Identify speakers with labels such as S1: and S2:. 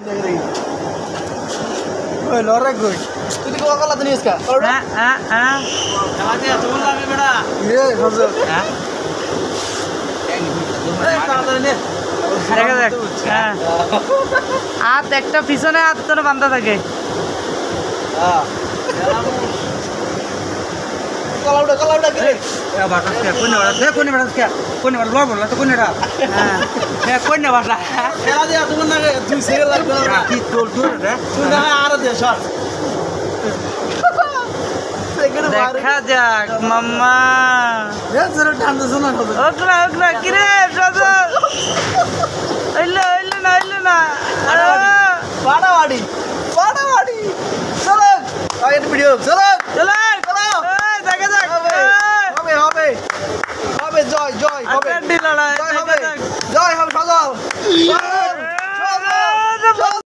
S1: ওই লরে কই তুই কি ওকালা দিনিস কা
S2: খেলাতে তুমি লাগে বেটা
S1: রে সমঝ
S2: এই তাড়াতাড়ি নে
S3: দেখা যাক হ্যাঁ হাত একটা পিছনে হাত তোর বান্ধা থাকে
S1: হ্যাঁ কালাউডা কি রে
S2: এ বাটা কে কোনে বাটা লো বললা তো কোনেটা হ্যাঁ কোনে বাটা খেলা দে তুমি লাগে 2 সেকেন্ড লাগবে না কি তোল রে তুই না আর দে শট
S3: দেখা যাক মাম্মা
S1: এ জোরে ঠান্ডা শোনা হবে
S3: ওকরা কি রে ব্রাদার হইলো না
S1: পাড়াওয়াড়ি চলো আগে ভিডিও চলো
S3: চলো
S1: চলো
S3: দেখা যাক
S1: হবে জয় হবে
S3: লড়াই
S1: জয় হবে সজল